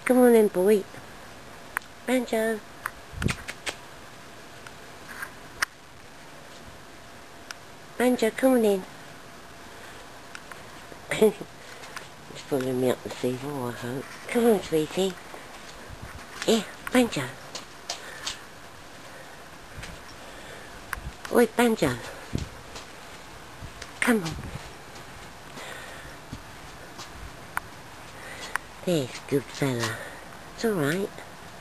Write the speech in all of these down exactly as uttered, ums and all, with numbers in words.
Come on in, boy. Banjo. Banjo, come on in. He's following me up the seawall, I hope. Come on, sweetie. Yeah, Banjo. Oi, Banjo. Come on. There's a good fella. It's alright.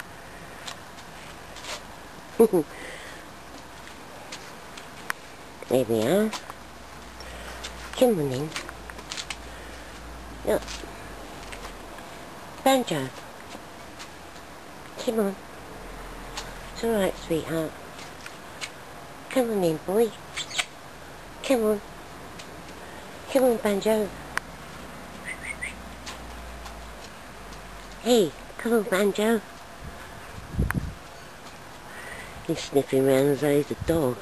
There we are. Come on in. Look. Banjo. Come on. It's alright, sweetheart. Come on in, boy. Come on. Come on, Banjo. Hey, come on, Banjo. He's sniffing around as though he's a dog.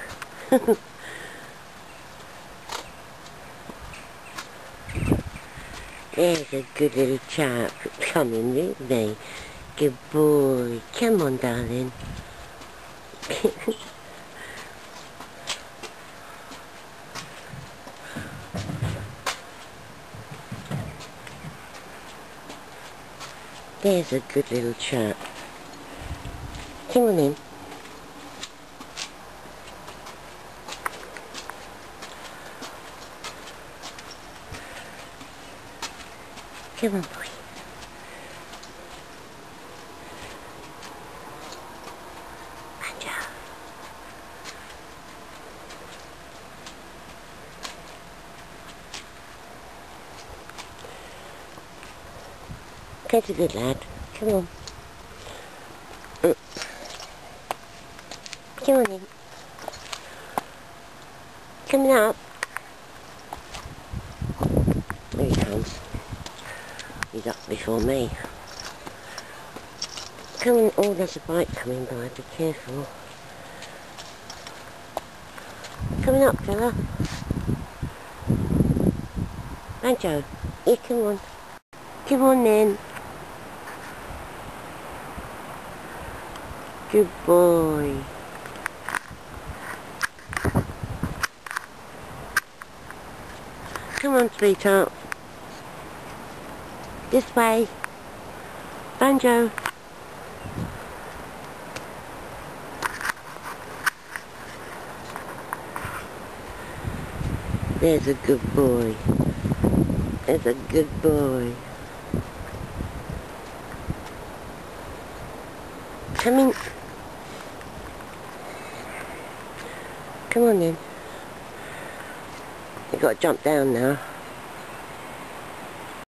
There's a good little chap coming with me. Good boy. Come on, darling. There's a good little chap. Come on in. Come on, boy. Banjo. That's a good lad. Come on. Mm. Come on in. Coming up. There he comes. He's up before me. Come on. Oh, there's a bike coming by. Be careful. Coming up, fella. Banjo. Yeah, come on. Come on then. Good boy. Come on, sweetheart. This way. Banjo. There's a good boy. There's a good boy. Come in. Come on then. You've got to jump down now.